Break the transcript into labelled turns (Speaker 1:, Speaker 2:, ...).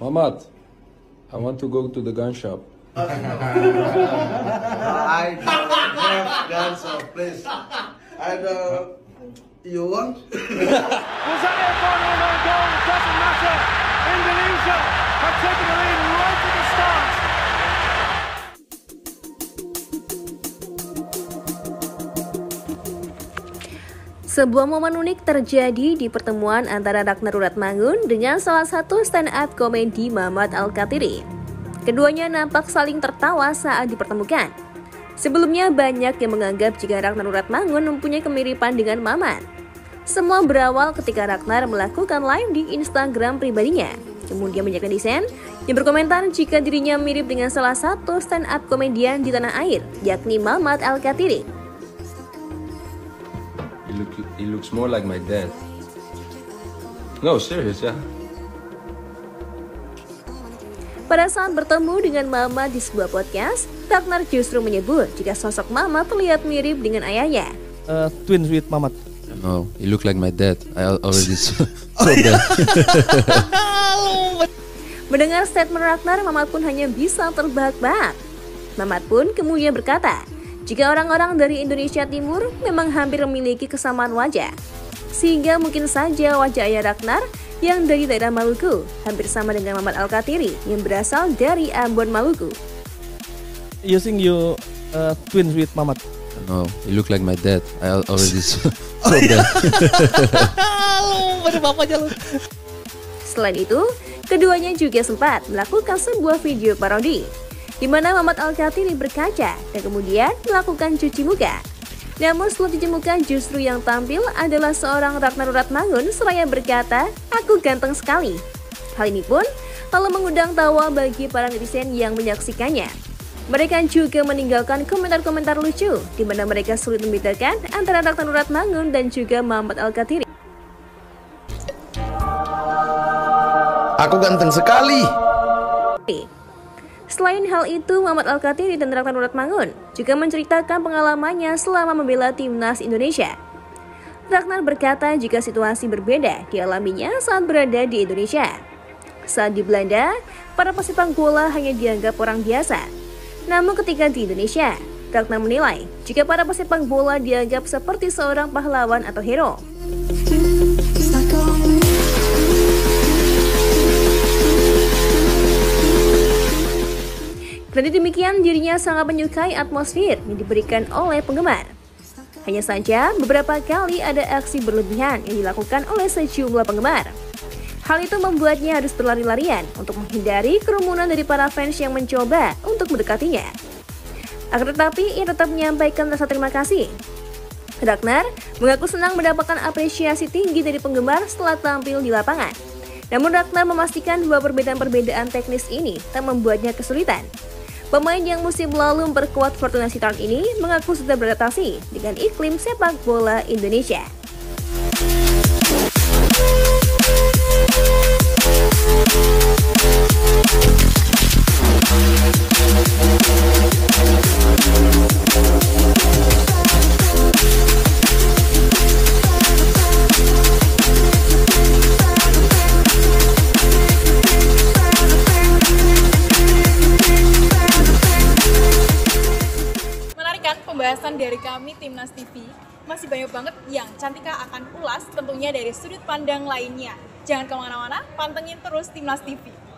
Speaker 1: Mamat, I want to go to the gun shop.
Speaker 2: I don't have guns, so please. You want?
Speaker 3: Was that their final known goal? It doesn't matter. Indonesia have taken the lead right at the start.
Speaker 4: Sebuah momen unik terjadi di pertemuan antara Ragnar Uratmangun dengan salah satu stand-up komedi Mamat Al-Kathiri. Keduanya nampak saling tertawa saat dipertemukan. Sebelumnya banyak yang menganggap jika Ragnar Uratmangun mempunyai kemiripan dengan Mamat. Semua berawal ketika Ragnar melakukan live di Instagram pribadinya. Kemudian banyak netizen yang berkomentar jika dirinya mirip dengan salah satu stand-up komedian di tanah air, yakni Mamat Al-Kathiri.
Speaker 1: He looks more like my dad. No, serious, yeah.
Speaker 4: Pada saat bertemu dengan Mamat di sebuah podcast, Ragnar justru menyebut jika sosok Mamat terlihat mirip dengan ayahnya.
Speaker 5: Twins with Mamat.
Speaker 1: No, he look like my dad. I already saw that.
Speaker 4: Mendengar statement Ragnar, Mamat pun hanya bisa terbahak-bahak. Mamat pun kemudian berkata, jika orang-orang dari Indonesia Timur memang hampir memiliki kesamaan wajah, sehingga mungkin saja wajah ayah Ragnar yang dari daerah Maluku hampir sama dengan Mamat Al-Kathiri yang berasal dari Ambon, Maluku.
Speaker 5: You think you twins with Mamat?
Speaker 1: No, he look like my dad. I already saw that.
Speaker 4: Selain itu, keduanya juga sempat melakukan sebuah video parodi di mana Mamat Al-Kathiri berkaca dan kemudian melakukan cuci muka. Namun setelah cuci muka justru yang tampil adalah seorang Ragnar Uratmangun seraya berkata, "Aku ganteng sekali." Hal ini pun lalu mengundang tawa bagi para netizen yang menyaksikannya. Mereka juga meninggalkan komentar-komentar lucu di mana mereka sulit membedakan antara Ragnar Uratmangun dan juga Mamat Al-Kathiri.
Speaker 2: Aku ganteng sekali.
Speaker 4: Selain hal itu, Mamat Al-Kathiri dan Ragnar Uratmangun juga menceritakan pengalamannya selama membela timnas Indonesia. Ragnar berkata jika situasi berbeda dialaminya saat berada di Indonesia. Saat di Belanda, para pesepak bola hanya dianggap orang biasa. Namun ketika di Indonesia, Ragnar menilai jika para pesepak bola dianggap seperti seorang pahlawan atau hero. Karena demikian, dirinya sangat menyukai atmosfer yang diberikan oleh penggemar. Hanya saja, beberapa kali ada aksi berlebihan yang dilakukan oleh sejumlah penggemar. Hal itu membuatnya harus berlari-larian untuk menghindari kerumunan dari para fans yang mencoba untuk mendekatinya. Akan tetapi, ia tetap menyampaikan rasa terima kasih. Ragnar mengaku senang mendapatkan apresiasi tinggi dari penggemar setelah tampil di lapangan. Namun Ragnar memastikan bahwa perbedaan-perbedaan teknis ini tak membuatnya kesulitan. Pemain yang musim lalu memperkuat Fortuna Sittard ini mengaku sudah beradaptasi dengan iklim sepak bola Indonesia.
Speaker 6: Pembahasan dari kami Timnas TV masih banyak banget yang Cantika akan ulas tentunya dari sudut pandang lainnya. Jangan kemana-mana, pantengin terus Timnas TV.